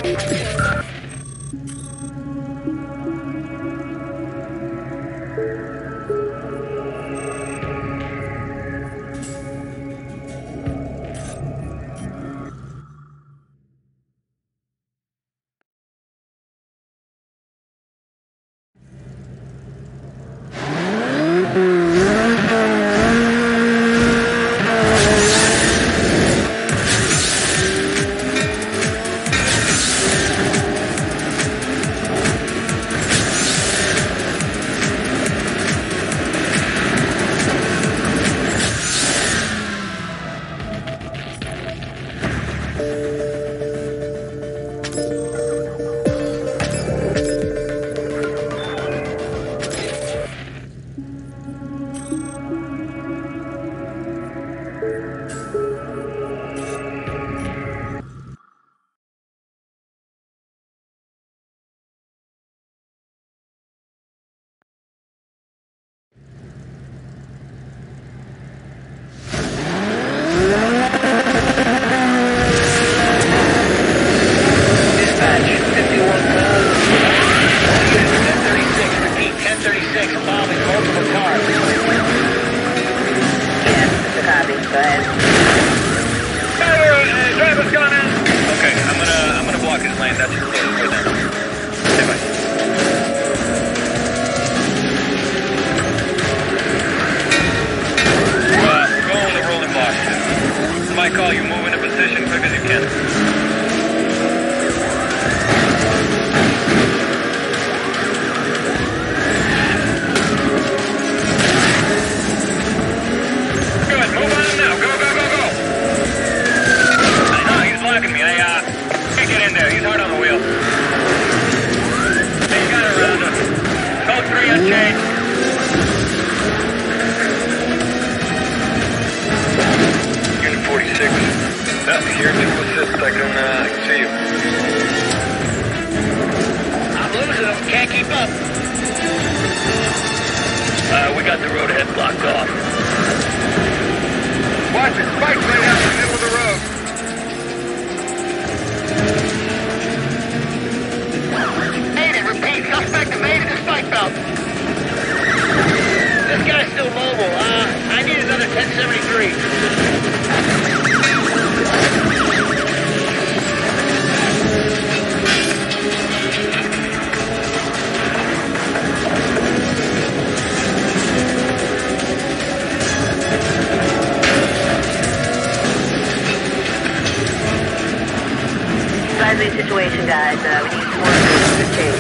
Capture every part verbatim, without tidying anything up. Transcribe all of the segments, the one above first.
Situation, guys. Uh, we need some more to the chase.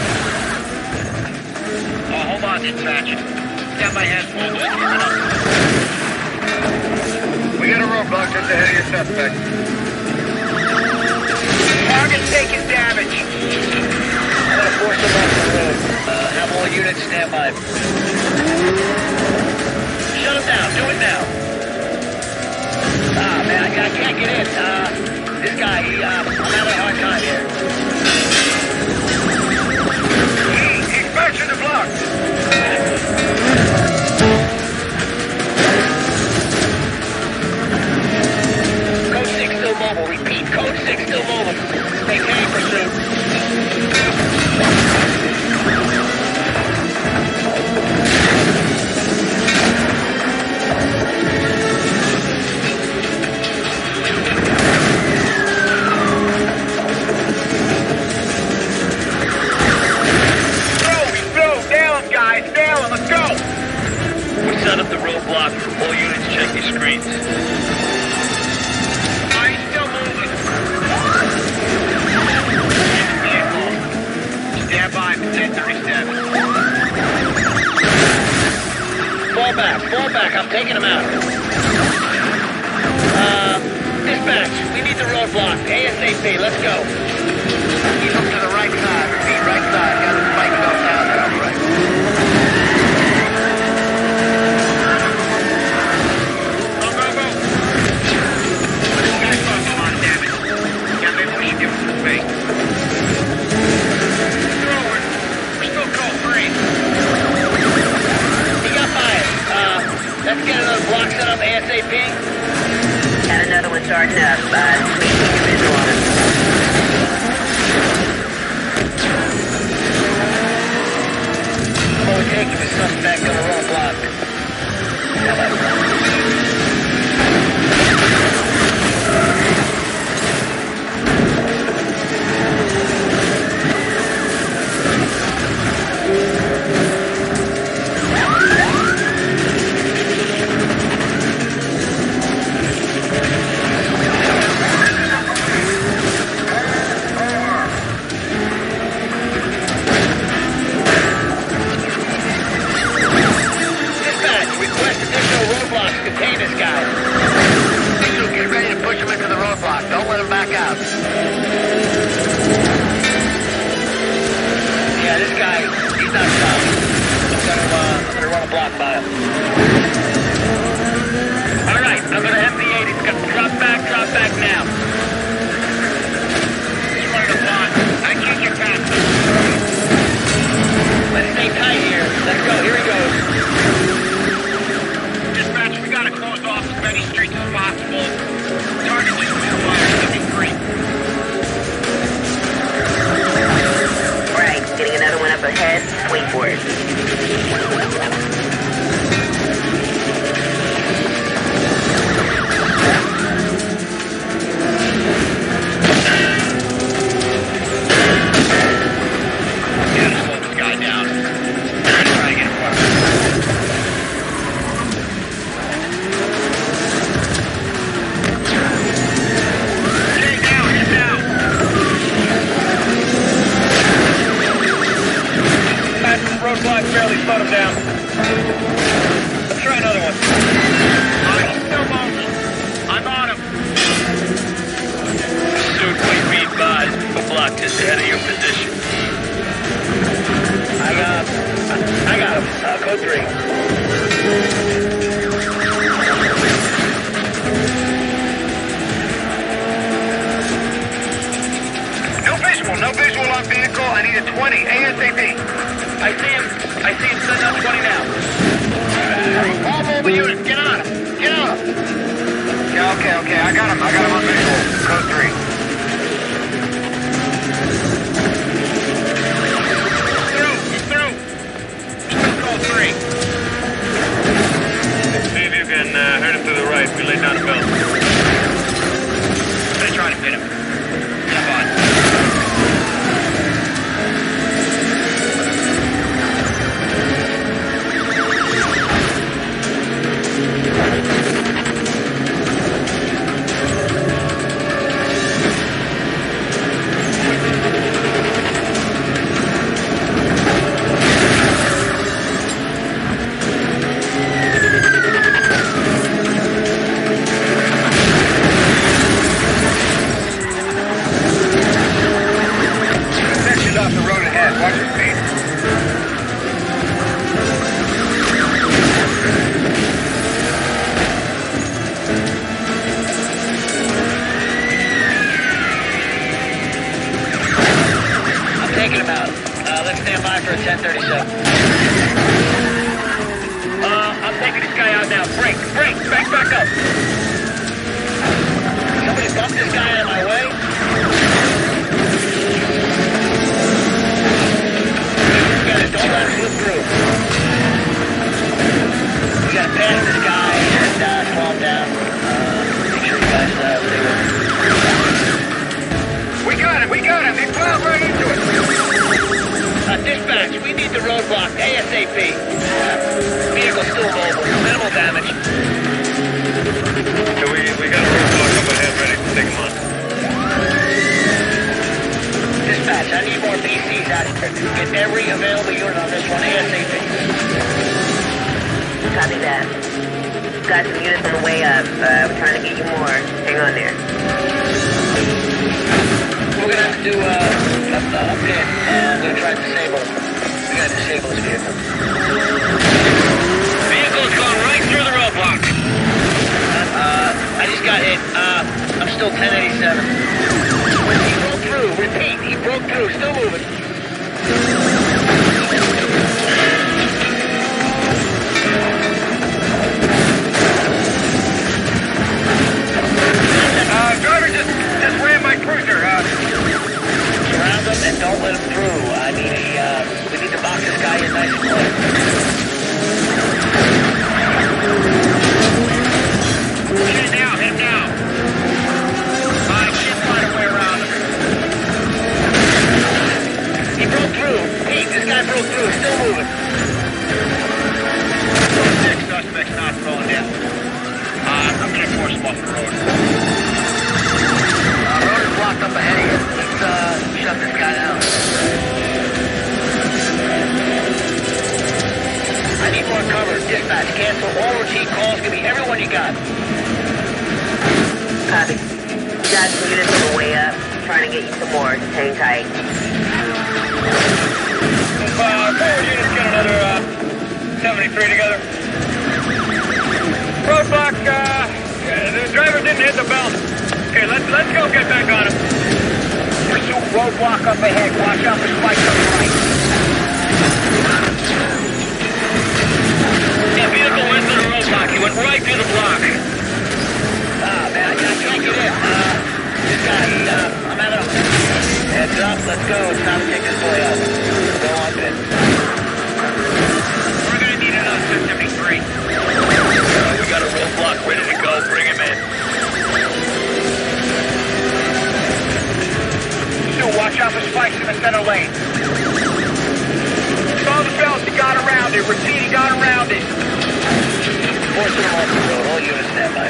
Oh, hold on, dispatch. Got my head full. We got a roadblock just ahead of your suspect. Target's taking damage. I'm gonna force him off the road. Uh, have all units stand by. Shut him down. Do it now. Ah, man, I, I can't get in. Uh... This guy, he, uh, I'm having a hard time here. He, he's back to the block. Code six still mobile. Repeat, Code six still mobile. Maintain pursuit. Set up the roadblock. All units check your screens. Are you still moving? Stand by for ten thirty-seven. Fall back, fall back. I'm taking him out. Uh, dispatch, we need the roadblock. ASAP, let's go. Keep up to the right side. Repeat, right side. Got the spike belt down there on the right. Let's get another block set up ASAP. Got another one starting up. Uh, just maintain your visual on it. ahead. Wait for it. Roadblock barely slowed him down. Let's try another one. Alright, he's still moving. I'm on him. Pursuit, wait, be advised. The block just ahead of your position. I got I, I got him. Uh, code three. No visual, no visual on vehicle. I need a twenty ASAP. I see him. I see him send out twenty now. Uh, all mobile units, get on him. Get on him. Yeah, okay, okay. I got him. I got him on visual. Code three. Through. He's through. Still code three. See if you can uh, hurt him to the right. We laid down a belt. I'm gonna try to hit him. Jump on. Off the road ahead. Watch your speed. I'm taking him out. Uh, let's stand by for a ten thirty-seven. Uh, I'm taking this guy out now. Break, break, back, back up. Somebody bump this guy out of my way. Don't let him slip through. We gotta pass this guy and uh, slow him down. Uh, make sure you guys uh, stay with him. We got him, we got him. He plowed right into it. Uh, dispatch, we need the roadblock ASAP. Uh, vehicle still mobile. Minimal damage. Yeah, we, we got a roadblock up ahead ready to take him on. Dispatch, I need more B Cs out here. Get every available unit on this one ASAP. Copy that. Got some units on the way up. Uh, we're trying to get you more. Hang on there. We're gonna have to do uh, a, a pin. Uh, I'm gonna try to disable it. We gotta disable this vehicle. Vehicle's going right through the roadblock. Uh, I just got hit. Uh, I'm still ten eighty-seven. He broke through. Repeat. He broke through. Still moving. Uh, driver just, just ran my cruiser. Uh, surround him and don't let him through. I need a, uh, we need to box this guy in nice and close. Hit him now, hit him now. I can't find a way around him. He broke through. Pete, this guy broke through. Still moving. Six suspects not throwing down. Uh, I'm gonna force him off the road. Uh, road is blocked up ahead of you. Let's, uh, shut this guy down. I need more cover. Dispatch, cancel all routine calls. Give me everyone you got. Copy. We got some units on the way up. Trying to get you some more. Just hang tight. Uh, forward units get another, uh, seventy-three together. Roadblock, uh, the driver didn't hit the belt. Okay, let's, let's go get back on him. Pursuit roadblock up ahead. Watch out for spikes on the right. Yeah, vehicle went through the roadblock. He went right through the block. Ah, man, I can't get in. Uh, this guy, uh, I'm at a... Heads up, let's go. It's time to take this boy out. Go on, unit. We're gonna need another two seventy-three. Uh, we got a roadblock ready to go. Bring him in. Stu, watch out for spikes in the center lane. Saw the belts, he got around it. Repeat, he got around it. Forcing him off the road. All units stand by.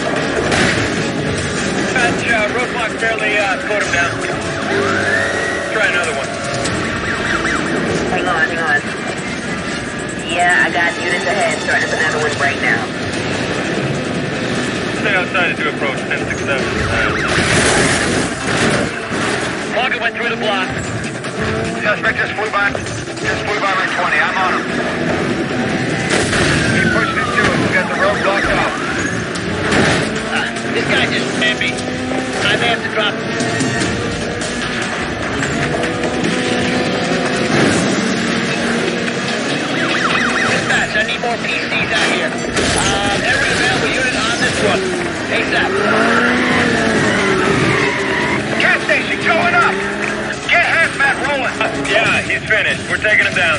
Patch, uh, roadblock barely uh, slowed him down. Try another one. Hang on, hang on. Yeah, I got units ahead, starting up another one right now. Stay outside as you approach ten six seven. Target went through the block. Suspect just flew by. Just flew by Route twenty. I'm on him. Keep pushing into it. We got the road blocked off. Uh, this guy just spammed me. I may have to drop him. Dispatch, I need more P Cs out here. Uh, every available unit on this one. ASAP. Gas station going up. Get hazmat rolling. Yeah, he's finished. We're taking him down.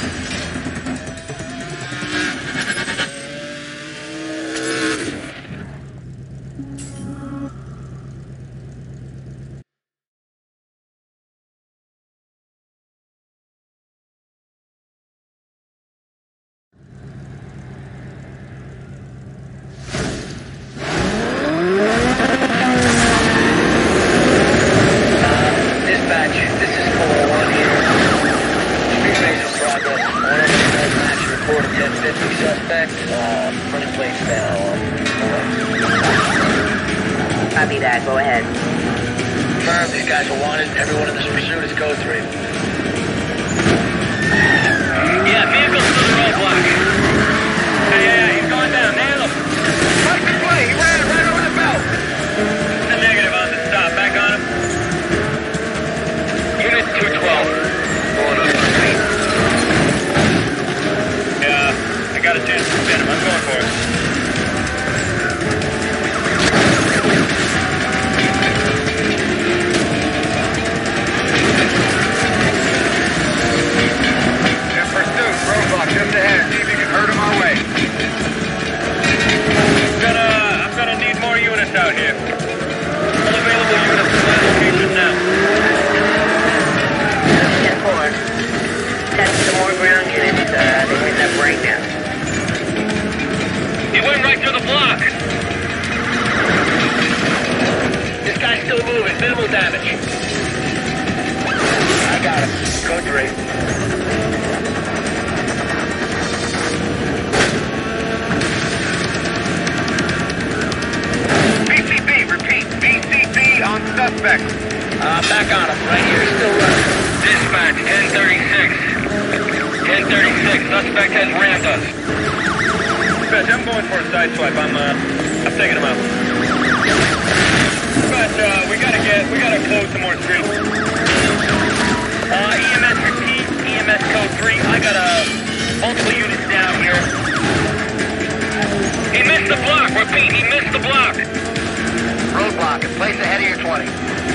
Dispatch, this is four one here. Street race in progress. One of them has an action report of ten fifty suspect. Uh, running plates now. Copy that, go ahead. Confirm these guys are wanted. Everyone in this pursuit is code three. Yeah, vehicles to the roadblock. Hey, hey, hey, he's going down. Nail him. What's the play? He ran right over the belt. It's a negative on the stop. Back on him. Unit two twelve. Going up on me. Yeah, I got a chance to spin him. I'm going for it. In pursuit. Roadblock just ahead. See if you can hurt him our way. I'm gonna, I'm gonna need more units out here. All available units in my location now. ten four. That's some more ground units, uh, they're hitting up right now. He went right through the block. This guy's still moving. Minimal damage. I got him. Code three. B C B, repeat. B C B on suspect. Uh, back on him. Right here. Still running. Dispatch, ten thirty-six. ten thirty-six. Suspect has rammed us. Dispatch, I'm going for a side swipe. I'm, uh, I'm taking him out. Dispatch, uh, we gotta get, we gotta close some more streets. Uh, E M S repeat. E M S code three. I got uh, multiple units down here. He missed the block. Repeat, he missed the block. Roadblock in place ahead of your twenty.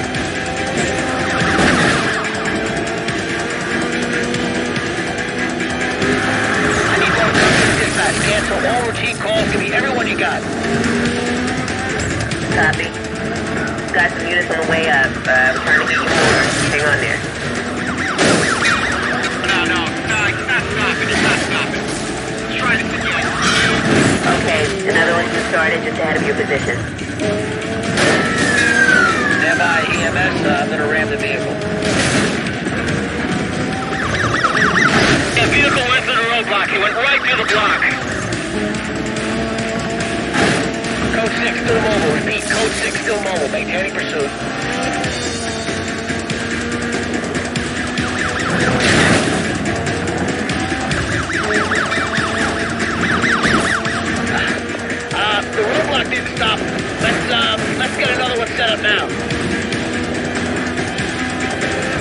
I need more coverage. Dispatch. Cancel all routine calls. Give me everyone you got. Copy. Got some units on the way up, uh, we're trying to get you more. Hang on there. No, no, no, it's not stopping. It's not stopping. Let's try this again. Okay, another one just started just ahead of your position. Stand by, E M S. Uh, I'm gonna ram the vehicle. The vehicle went through the roadblock. He went right through the block. Code six still mobile. Repeat, code six still mobile. Maintaining pursuit. Uh, the roadblock needs to stop. Let's, uh, let's get another one set up now.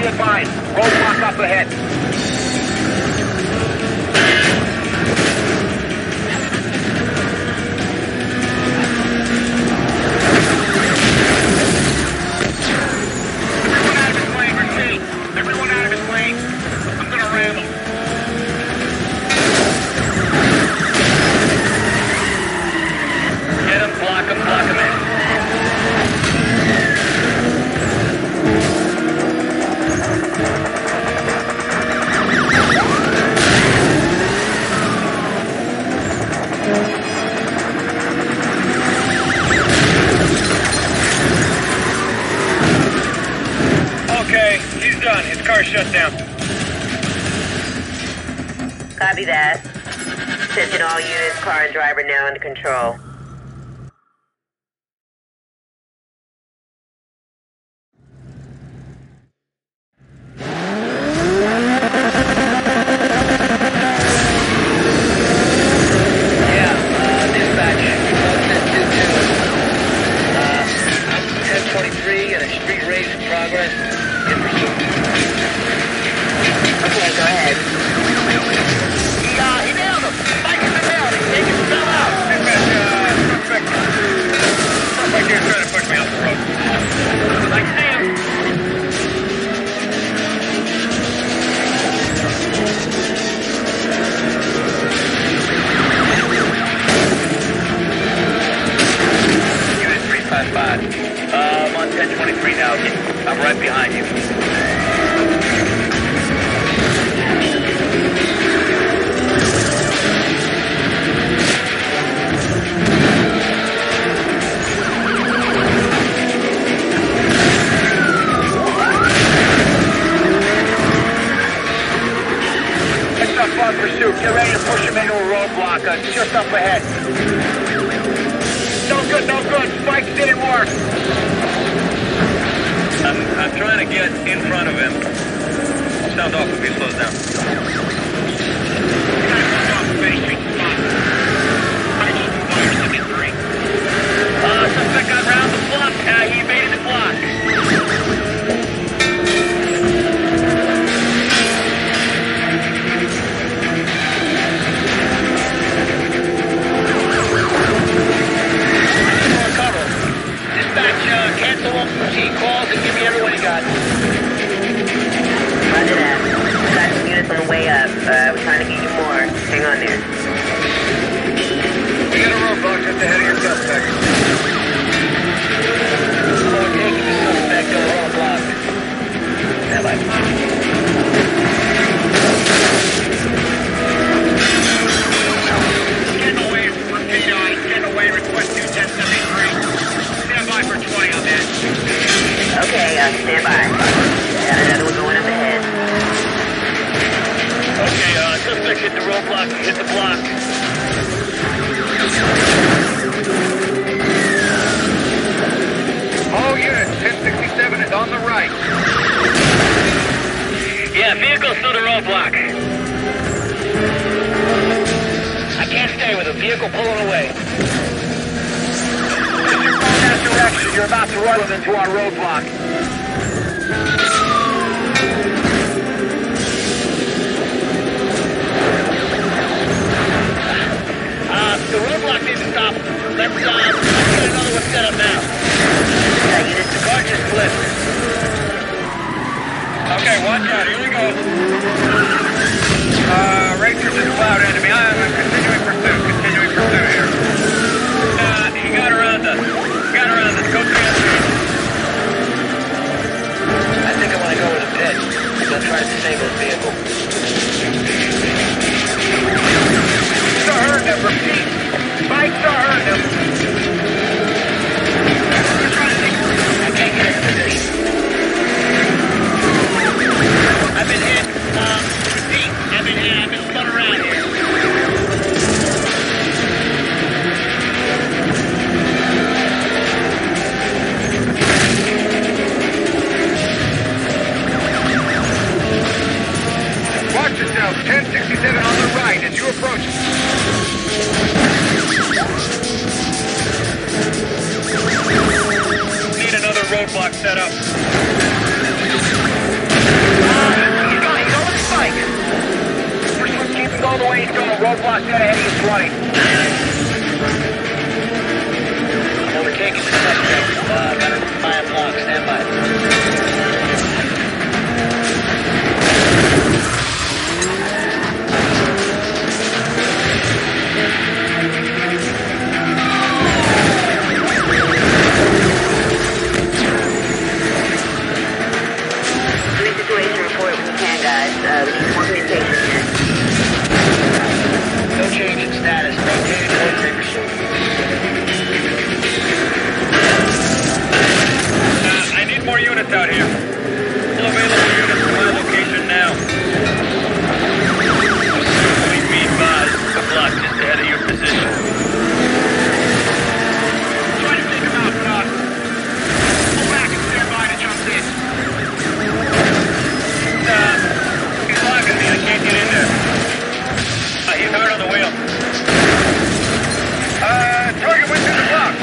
Be advised, roadblock up ahead. Everyone out of his lane, repeat. Everyone out of his lane. I'm gonna ram him. Get him, block him, block him in. Okay, he's done. His car's shut down. Copy that. Attention all units, car and driver now under control. Yeah, uh, dispatch. ten two two. Uh, ten twenty-three and a street race in progress. In pursuit. Okay, go ahead. Yeah, he nailed him. Mike in the nailed him. Take his stuff out. Dispatch, uh, suspect. Suspect here trying to push me off the road. I see him. Unit three five five. Uh, I'm on ten twenty-three now. I'm right behind you. It's up on pursuit. Get ready to push him into a roadblock. Uh, just up ahead. No good, no good. Spikes didn't work. I'm, I'm trying to get in front of him. Sound off if he slows down. Uh, suspect got round the block. Uh, he evaded the block. Cover. Dispatch, uh, cancel all routine calls and give me everyone you got. Roger that. Got some units on the way up. Uh, we're trying to get you more. Hang on there. We got a roadblock just ahead of your suspect. We're taking the suspect to the roadblock. Stand by. Getting away, repeat on. Getting away, request two ten seventy-three. Stand by for twenty on that. Okay, uh, stand by. Got another one going up ahead. Okay, uh, suspect hit the roadblock, hit the block. All units, ten sixty-seven is on the right. Yeah, vehicle's through the roadblock. I can't stay with a vehicle pulling away. If you're going that direction, you're about to run into our roadblock. Uh, the roadblock didn't stop. Let's, uh, let's get another one set up now. Got units. The car just flipped. Okay, watch out, here we go. Uh, Racers is cloud enemy. I'm continuing pursuit, continuing pursuit here. Uh, he got around us. Got around us. Go transfer. I think I want to go with a pit. They'll try to disable the vehicle. Spikes are hurting him, repeat. Spikes are hurting him. I can't get in position. I've been hit. Um, repeat. I've been hit. I've been spun around here. Watch yourself. ten sixty-seven on the right as you approach. Need another roadblock set up. all the way east on the roadblock dead ahead of you twenty. Overtaking the suspect. Uh, got a five block. Stand by. Situation report when you can, guys. Uh, we need more communication here. No change in status. Maintain military pursuit. Uh, I need more units out here. All available units to my location now. Please be advised, the block just ahead of your position. Try to take him out, Doc. Pull back and stand by to jump in. Uh, he's blocking me. I can't get in there. Uh, he's hard on the wheel. Uh, target went through the block.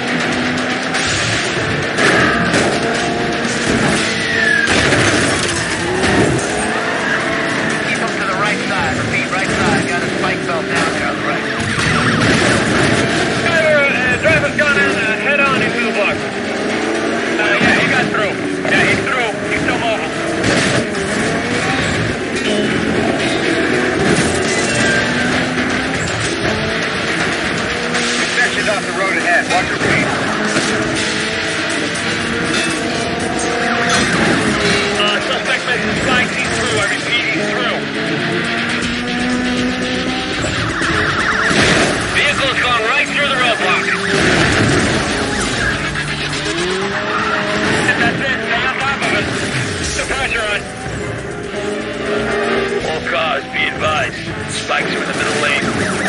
Keep him to the right side. Repeat, right side. Got a spike belt down there on the right. Driver, uh, driver's gone in, uh, head on into the block. Uh, yeah, he got through. Yeah, he's through. He's still mobile. Section's off the road ahead. Watch your speed. Uh, suspect makes spikes. He's through. I repeat, he's through. Vehicle's gone right through the roadblock. And that's it. Stay on top of it. The pressure on. All cars, be advised. Spikes are in the middle lane.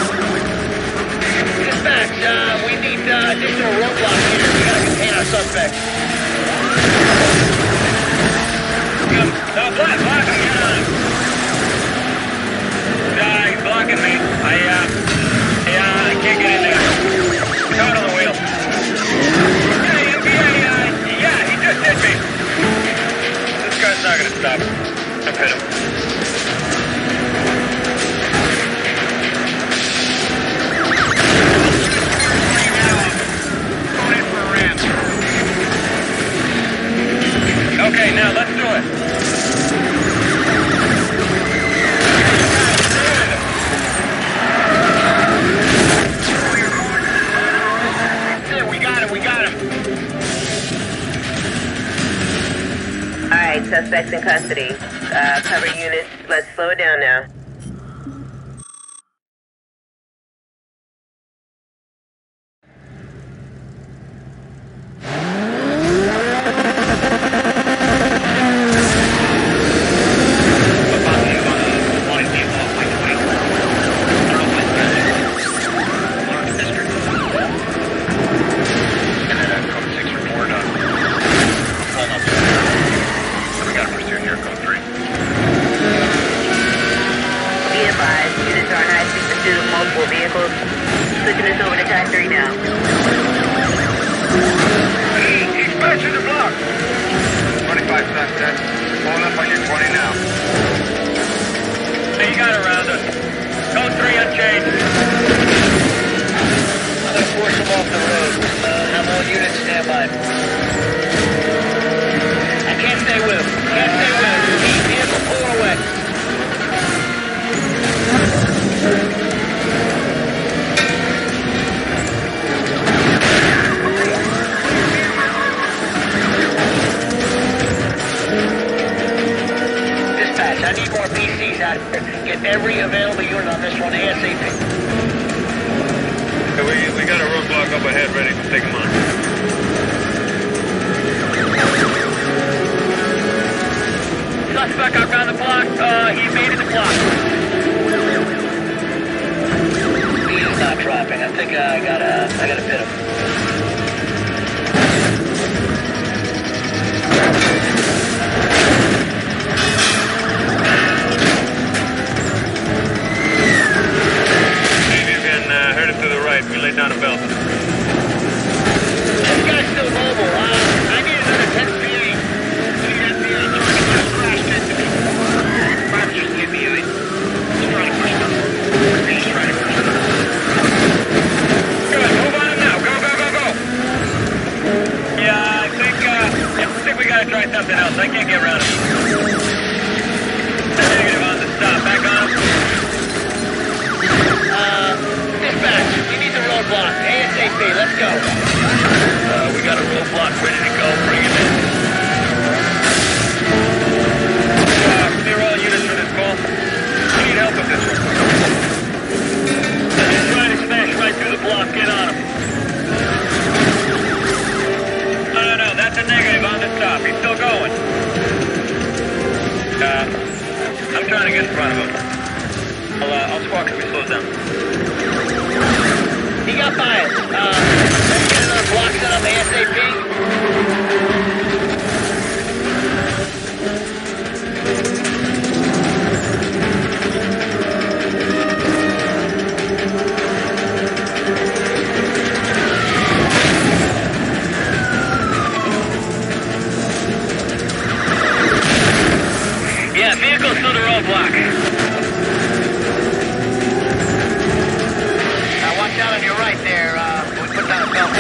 Dispatch, uh, we need uh, additional roadblock here. We gotta contain our suspect. No, block, block him. Get on him. Uh, he's blocking me. I, uh, yeah, I can't get in there. He's out on the wheel. Hey, M B A, uh, yeah, he just hit me. This guy's not gonna stop. I've hit him. Okay, now let's do it. That's it. We got him. We got him. Alright, suspects in custody. Uh, cover units. Let's slow it down now. Switching this over to Type three now. He, he's smashing the block. twenty-five suspects. Pulling up on your twenty now. Hey, you got around us. Code three unchanged. I'm gonna force him off the road. Uh, have all units stand by. I can't stay with him. Can't stay with him. Keep vehicle pulling away. Dispatch, I need more P Cs out here. Get every available unit on this one ASAP. Okay, we, we got a roadblock up ahead ready to take them on. Suspect up on the block. Uh, he made it the block. Speed is not dropping. I think uh, I gotta, I gotta pit him. Maybe you can uh, hurt him to the right. We lay down a belt. This guy's still mobile. Uh, I need another ten P A. ten P A. Target just crashed into me. Five just hit me. I was trying to push them. something else. I can't get around him. Negative on the stop. Back on him. Uh, dispatch, we need the roadblock. ASAP, let's go. Uh, we got a roadblock ready to go. Bring him in. Uh, clear all units for this call. We need help with this one. He's trying to smash right through the block. Get on him. No, no, no. That's a negative on the stop. He's still going. Uh, I'm trying to get in front of him. I'll, uh, I'll squawk if he slows down. He got fired. Uh, let's get another block set up ASAP. Yeah, vehicles through the roadblock. Now watch out on your right there. Uh, we put down a belt.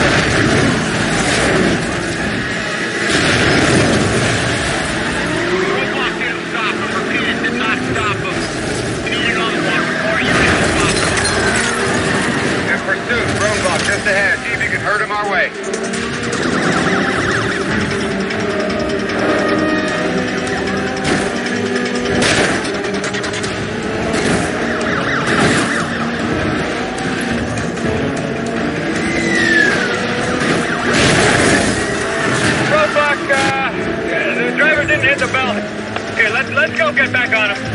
Roadblock didn't stop him. Repeat, it did not stop him. We need another one before you hit the stop. In pursuit, roadblock just ahead. See if you can hurt him our way. Roadblock, uh, the driver didn't hit the belt. Okay, let's, let's go get back on him.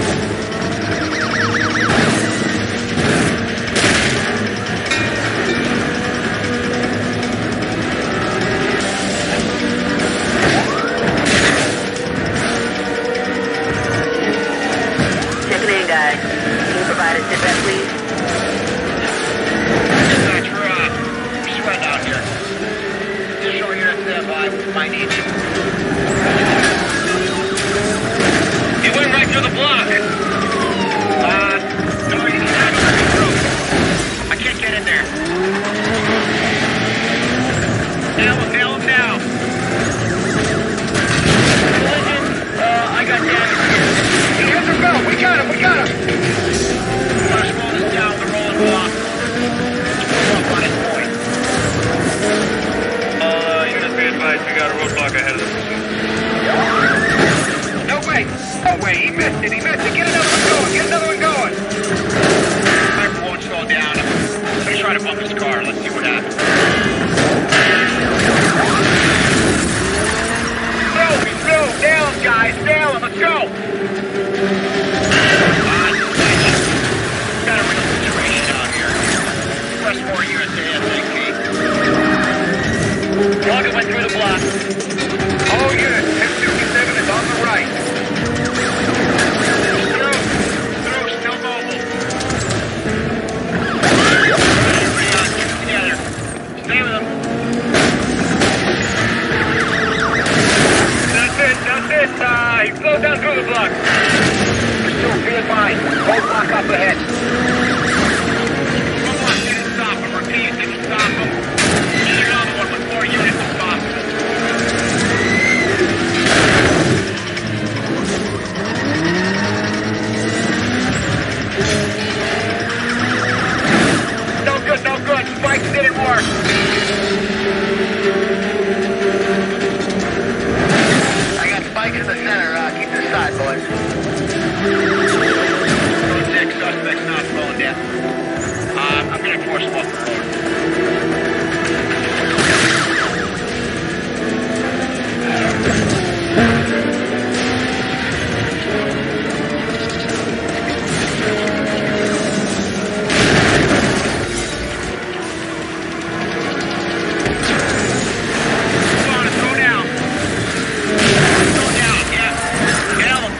Checking in, guys. Can you provide a sit back, please? Dispatch, we're, uh, we're sweating out here. Additional units standby. Might need you. He went right through the block. Uh, no, he's not through. I can't get in there. Nail him, nail him now. Collision, uh, I got damage here. He hit the belt. We got him, we got him. Let's roll this down the rolling block. Let's pull up on his point. Uh, units be advised, we got a roadblock ahead of us. No way! No way! He missed it! He missed it! Get another one going! Get another one going! Sniper won't slow down. I'm gonna try to bump his car. Let's see what happens. Throw! He's through! Nail him, guys! Nail him! Let's go! Ah, got a real situation out here. Press more units ASAP. Rocket went through the block. All units, ten fifty-seven is on the right. Through, through, still mobile. Everybody on, keep it together. Stay with them. That's it, that's it. Uh, he slowed down through the block. Pursuit, be advised. Roadblock up ahead. Roadblock didn't stop him. Repeat, didn't stop him. We need another one with more units if possible. No good, no good. Spikes didn't work. I got spikes in the center. Uh, keep this side, boys. Six suspects not slowing down. Uh, I'm gonna pour smoke for road. Come on, let's go down. Go down, yeah. Get on them.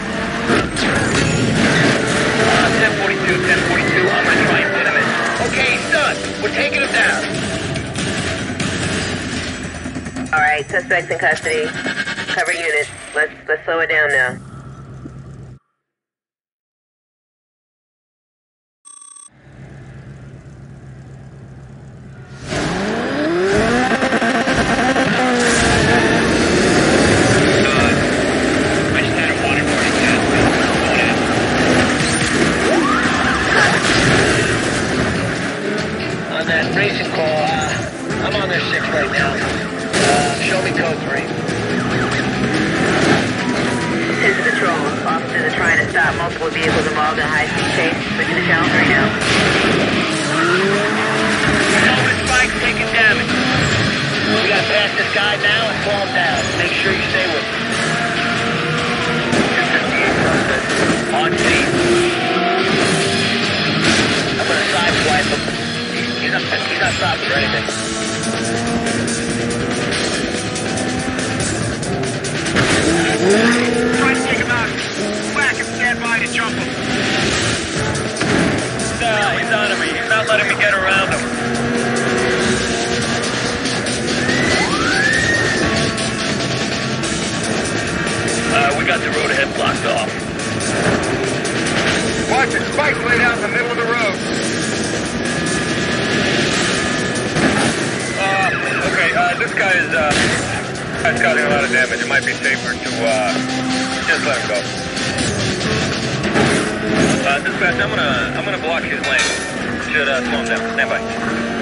Uh, ten forty-two, ten forty-two, I'm gonna try and put him in. Okay, he's done. We're taking him down. All right, suspects in custody. Cover units. Let's let's slow it down now. got multiple vehicles involved in a high-speed chase. Switching to channel three now. Over Spike's taking damage. We gotta pass this guy now and slow him down. Make sure you stay with him. On scene. I'm gonna sideswipe him. He's not, he's not stopping for anything. Try to take him out. Whack him, stand by to jump him. Nah, he's on me. He's not letting me get around him. Uh, we got the road ahead blocked off. Watch it, Spike's laid out in the middle of the road. Uh, okay, uh, this guy is, uh, guy's causing a lot of damage. It might be safer to, uh, just let him go. Uh, dispatch, I'm gonna, I'm gonna block his lane. Should, uh, slow him down. Stand by.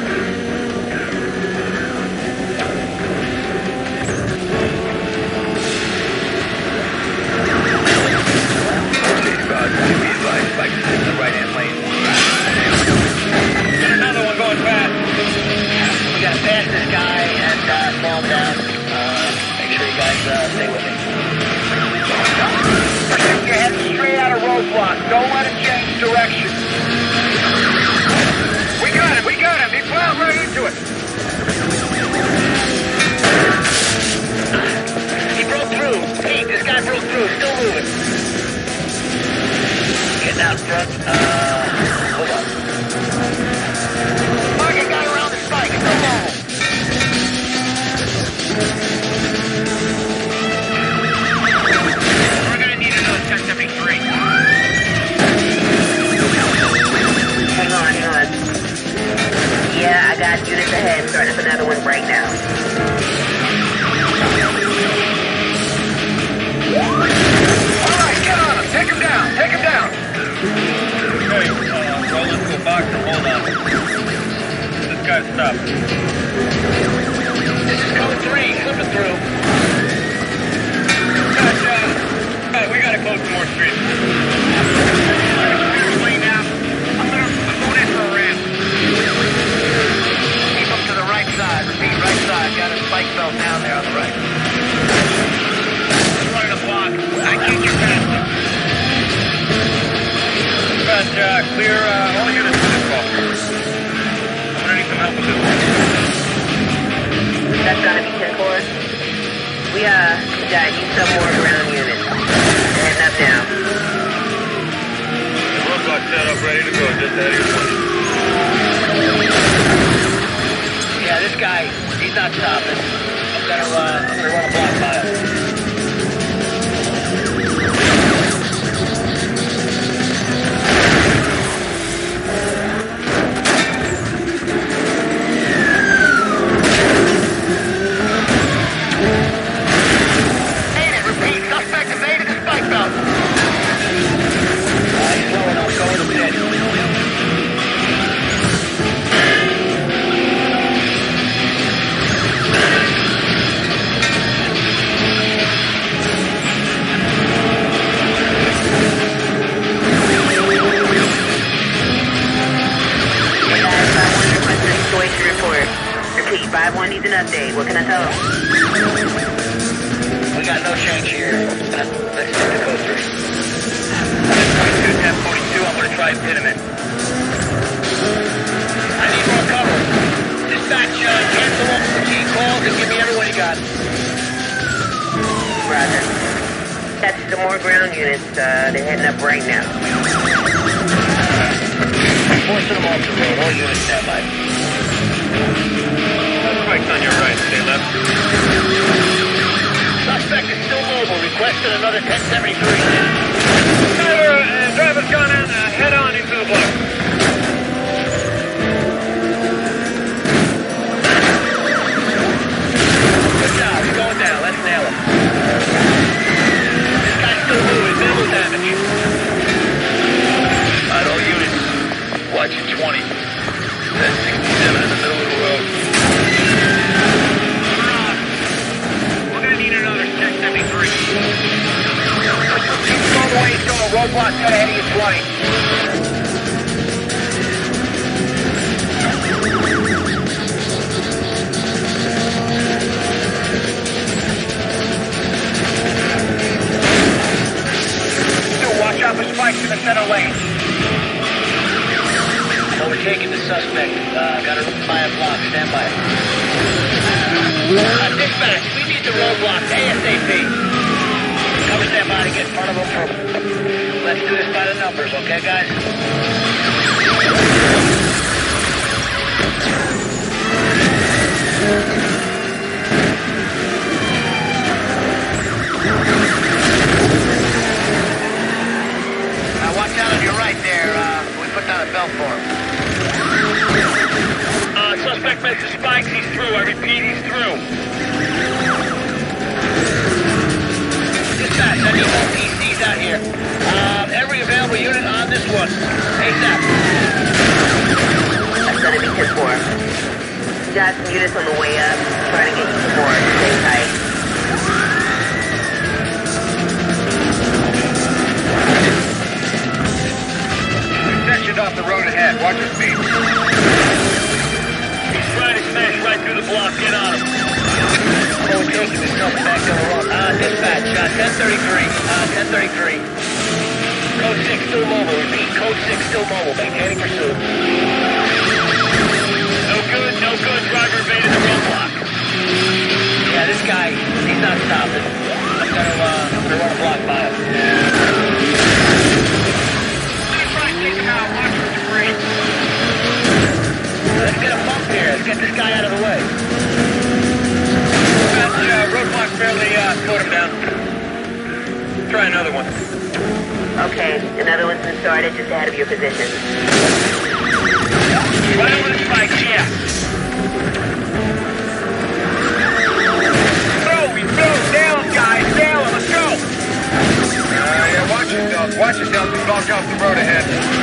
Spike's in the right-hand lane. Got another one going fast. We gotta pass this guy and uh, slow him down. Uh, make sure you guys uh, stay with me. You're heading straight out of roadblock. Don't let him change direction. We got him, we got him. He plowed right into it. He broke through. Pete, this guy broke through. Still moving. Getting out front. Uh, hold on. Target got around the spike. It's still mobile. We're gonna need another ten seventy-three. Hang on, hang on. Yeah, I got units ahead. Starting up another one right now. All right, get on him. Take him down. Take him down. Okay, uh, roll into a box and hold on. This guy's stopped. This is code three. Slipping through. Dispatch, uh, uh, we gotta close some more streets. Lane now. I'm gonna I'm going in for a ramp. Keep him to the right side. Repeat, right side. Got a spike belt down there on the right. Running a block. I can't get past him. Dispatch, uh, clear, uh, all units to this call. I'm gonna need some help with this one. That's gotta be ten four. We, uh, we gotta use some more ground units. Heading up now. The roadblock set up, ready to go, just ahead of your point. Yeah, this guy, he's not stopping. I'm gonna, uh, I'm gonna run a block by him. Made it, repeat, suspect evaded the spike belt. Uh, he's low enough, going to pit. five one needs an update. What can I tell him? We got no change here. Let's stick to code three. twenty-two, ten forty-two, I'm gonna try and pin him in. I need more cover. Dispatch, uh, cancel all the key calls and give me everyone you got. Roger. That's some more ground units. Uh, they're heading up right now. Forcing them off the road. All units stand by. Spike's on your right, stay left. Suspect is still mobile. Requested another ten seventy-three. Driver, uh, driver's gone in, uh, head on into the block. Good job. He's going down. Let's nail him. This guy's still moving. Minimal damage. Alright, all units, watch your twenty. That's sixty-seven in the middle of the road. We're gonna need another ten seventy-three. He's going the way he's going. Roll roadblock cut ahead of you, twenty. Watch out for spikes in the center lane. Overtaking the suspect. Uh, got a by a block. Stand by. Uh, dispatch, we need the roadblock ASAP. Cover stand by to get in front of them. For... Let's do this by the numbers, okay, guys? Watch out on your right there. Uh, we put down a belt for him. Uh, suspect makes the spikes. He's through. I repeat, he's through. Dispatch, I need more P Cs out here. Um, every available unit on this one. ASAP. That's gonna be ten four. Got some units on the way up. Trying to get you support. Stay tight. Sectioned off the road ahead. Watch your speed. He's trying to smash right through the block. Get on him. Overtaking the suspect on the road. Uh, dispatch, uh, ten thirty-three. Uh, ten thirty-three. Code six still mobile. Repeat, code six still mobile. Maintaining pursuit. No good, no good. Driver evaded the roadblock. Yeah, this guy, he's not stopping. I'm gonna, uh, I'm gonna run a block by him. Take him out. Watch for debris. Let's get a bump here. Let's get this guy out of the way. That uh, roadblock barely uh, slowed him down. Try another one. Okay, another one's been started just ahead of your position. Right over the spikes, yeah. Throw, we throw. Nail him, guys. Nail him. Let's go. Uh, yeah, watch yourselves. Watch yourselves. We blocked off the road ahead.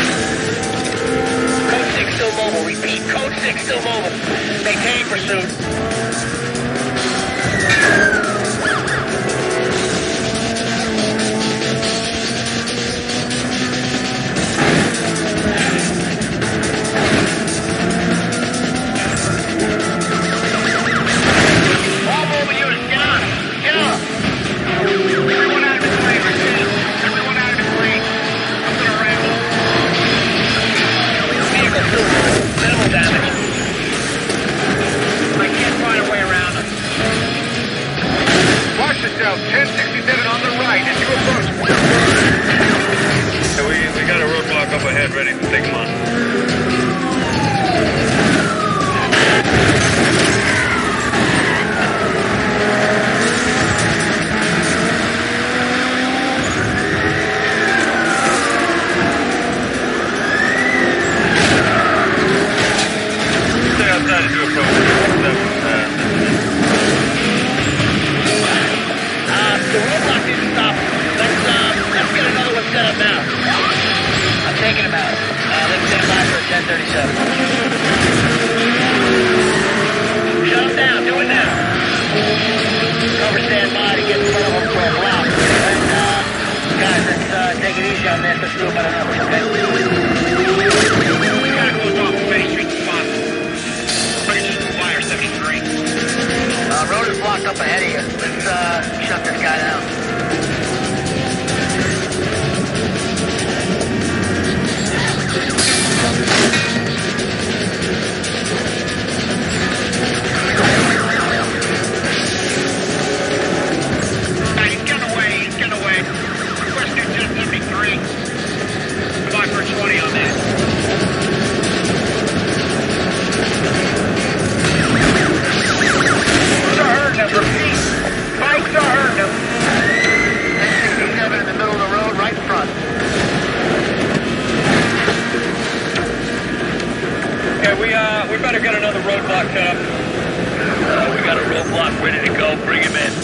Code six still mobile. Repeat, code six still mobile. Maintain pursuit. All mobile units, get on. Get on. Everyone out of the plane, repeat. Everyone out of the plane. I'm gonna ramble. Vehicle still minimal damage. I can't find a way around them. Watch yourself. ten sixty-seven on the right as you approach. Yeah, we, we got a roadblock up ahead ready to take him on. Stay outside as you approach. Uh, the roadblock didn't stop. Let's, uh, let's get another one set up now. I'm taking him out. Uh, let's stand by for a ten thirty-seven. Shut him down. Do it now. Cover stand by to get in front of him for a block. And, uh, guys, let's, uh, take it easy on this. Let's do it by the numbers, okay? We gotta close off as many streets as possible. Bring it just to wire seventy-three. Uh, road is blocked up ahead of you. Let's, uh, shut this guy down. Right, he's getting away. He's getting away. Request new ten seventy-three. Goodbye for twenty on that. Spikes are hurting him. Repeat. Spikes are hurting him. ten sixty-seven in the middle of the road, right in front. Okay, we uh we better get another roadblock set up. Uh, we got a roadblock ready to go. Bring him in.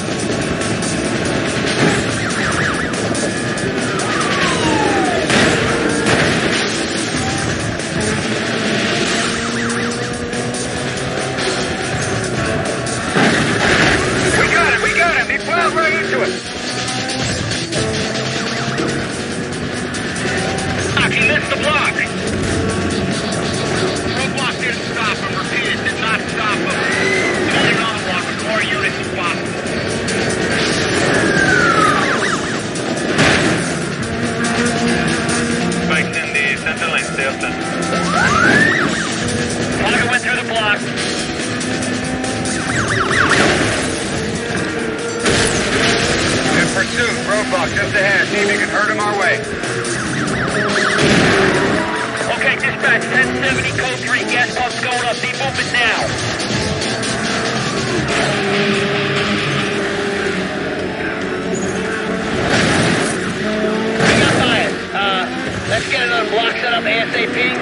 We got him. We got him. He plowed right into it. Pursuit, roadblock just ahead. See if you can hurt him our way. Okay, dispatch, ten seventy, code three, gas pump's going up. Be moving now. We got bias. Uh, let's get another block set up ASAP.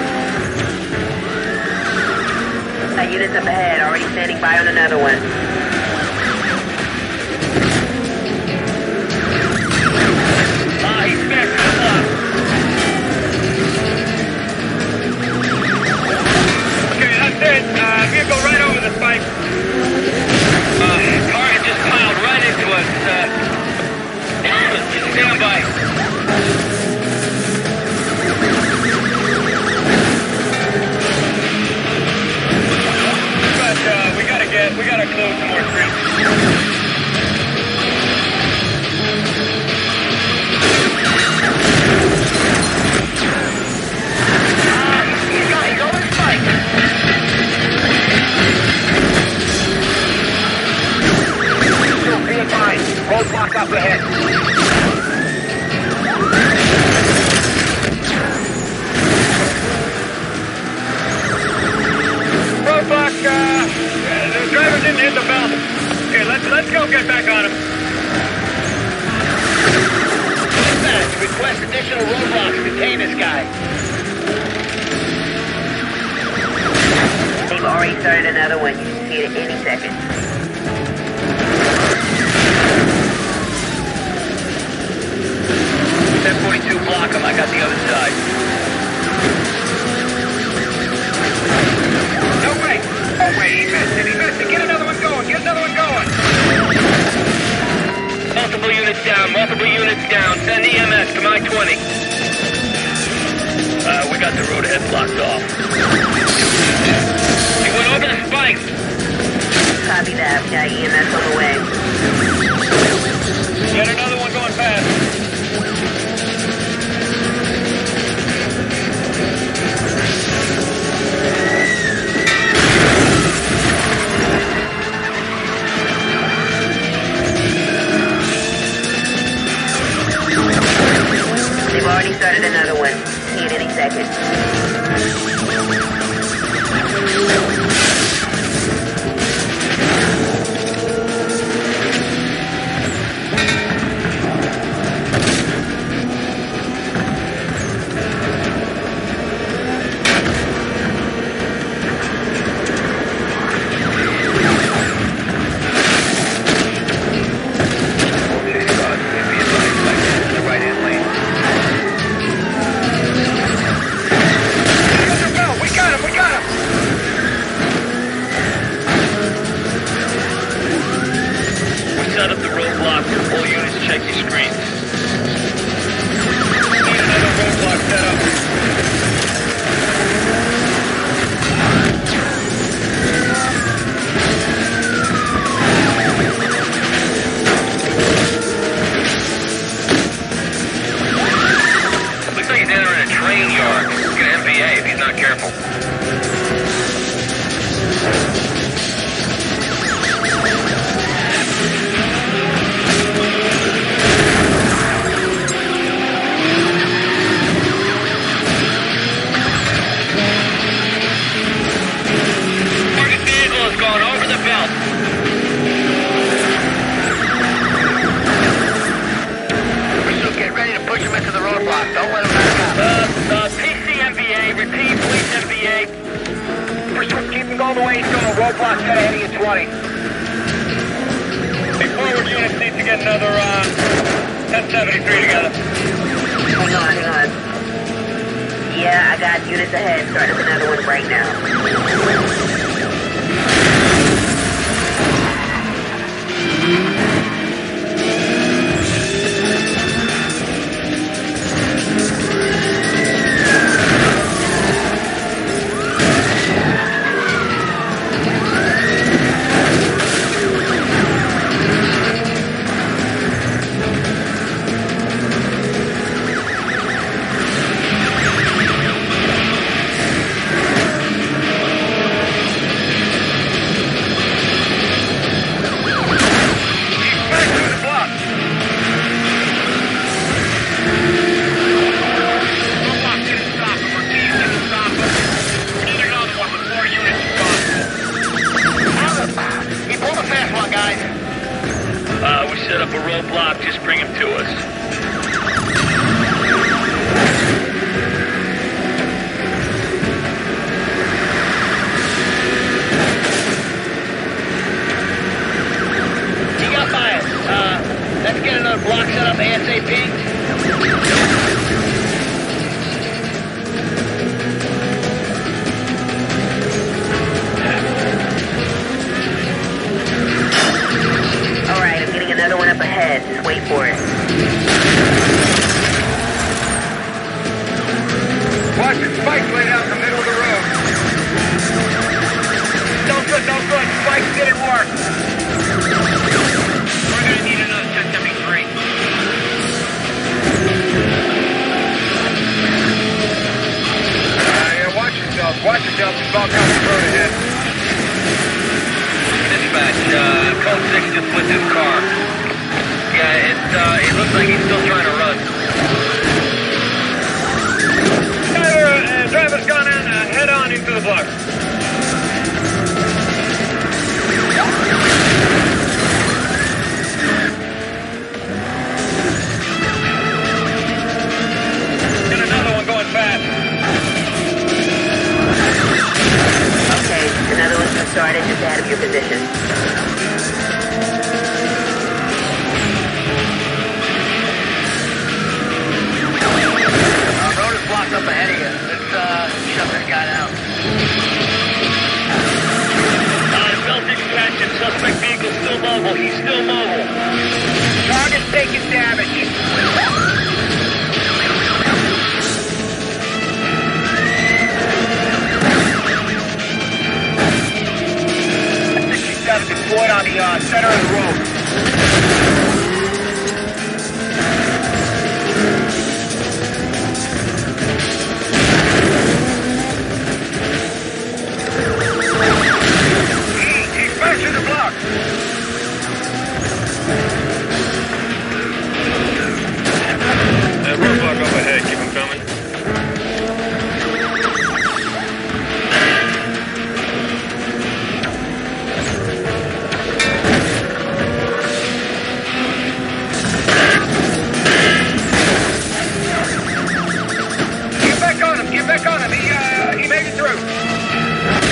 Uh, units up ahead, already standing by on another one. Ah, he's back to the block. Okay, that's it. Uh, vehicle right over the spike. Uh, target just piled right into us. Uh, stand by. But, uh, we gotta get, we gotta close some more streets. Roadblock up ahead. Roadblock, uh, the driver didn't hit the belt. Okay, let's, let's go get back on him. Dispatch, request additional roadblocks. Detain this guy. They've already started another one. You should see it any second. ten forty-two, block him. I got the other side. No way! Oh wait, he missed it, he missed it! Get another one going, get another one going! Multiple units down, multiple units down. Send E M S to my twenty. Uh, we got the road ahead blocked off. He went over the spike. Copy that. We got E M S on the way. Get another one going fast. They've already started another one. See it any second. all the way, still a roadblock set ahead of you, twenty. Hey, forward units need to get another, uh, ten seventy-three together. Hang on, hang on. Yeah, I got units ahead. Starting up another one right now. back to us. He got by us. Uh, let's get another block set up ASAP. Alright, I'm getting another one up ahead. Just wait for it. Watch it, Spike's laid out in the middle of the road. No good, no good. Spike didn't work. We're gonna need another ten seventy-three. Uh, yeah, watch yourself. Watch yourself. There's about down the road ahead. Dispatch, uh, code six just flipped his car. Yeah, it, uh, it looks like he's still trying to run. Driver, uh, driver's gone in, uh, head on into the block. Got another one going fast. Okay, another one's been started just ahead of your position. Our road is blocked up ahead of you. Let's uh, shut this guy down. Uh, belt expansion, suspect vehicle still mobile. He's still mobile. Target's taking damage. sixty-seven deployed on the uh, center of the road. He's back to the block. Uh, roadblock up ahead. Keep him coming. Get back on him. Get back on him. He, uh, he made it through.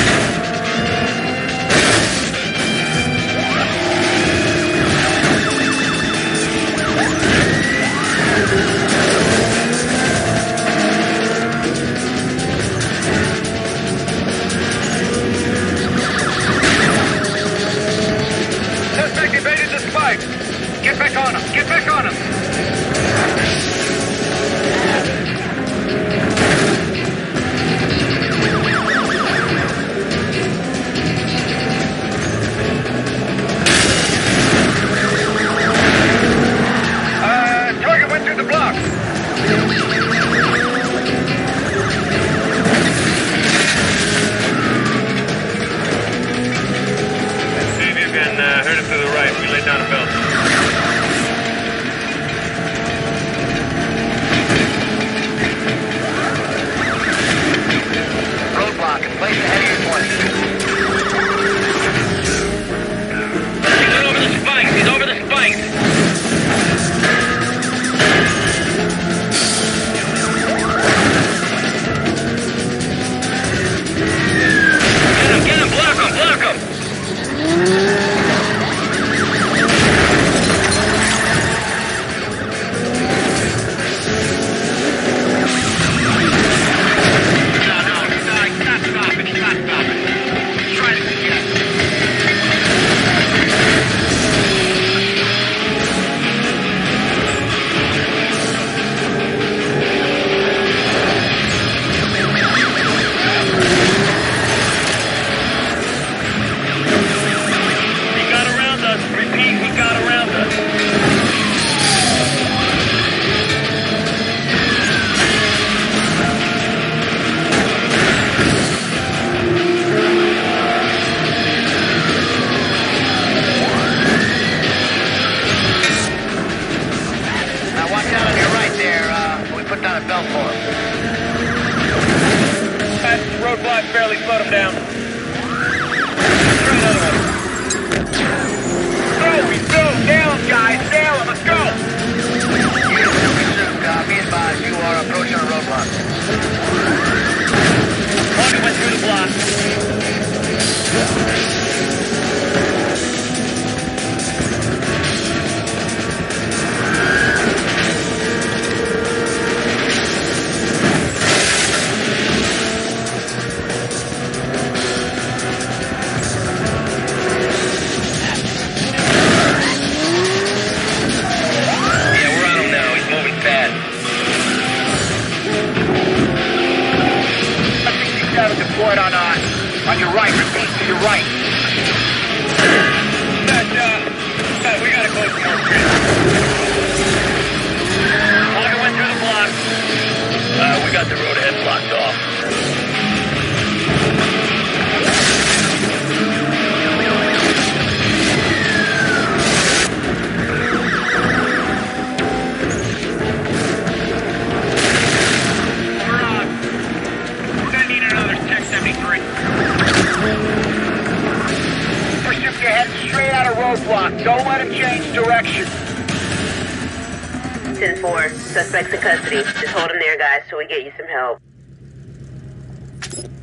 Suspect evaded the spike. Get back on him. Get back on him. Uh, target went through the block. See if you can uh, hurt him to the right. We lay down a belt. Roadblock in place ahead of your point. He's over the spikes. He's over the spikes. Get him, get him, block him, block him. No, no, he's not, he's not stopping, he's not stopping. He's trying to get. He got around us. Repeat, he got around us. Now watch out on your right there. Uh, we put down a belt for him. That roadblock barely slowed him down. Try another one. Go, we go! Nail him, guys! Nail him! Let's go! ten four, suspects in custody. Just hold them there, guys, till we get you some help.